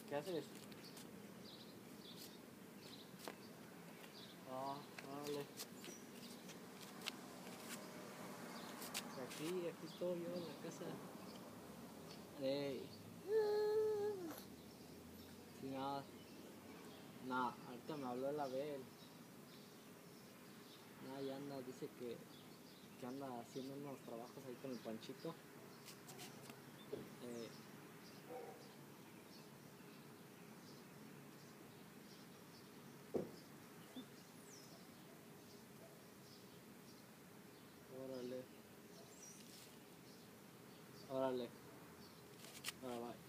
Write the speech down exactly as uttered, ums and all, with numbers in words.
¿Qué haces? Ah, vale. Aquí, aquí estoy yo en la casa. Ey. Sí, nada. Nada, ahorita me habló el Abel. Nada, ya anda, dice que, que anda haciendo unos trabajos ahí con el Panchito. Eh, órale. Órale. Ahora va.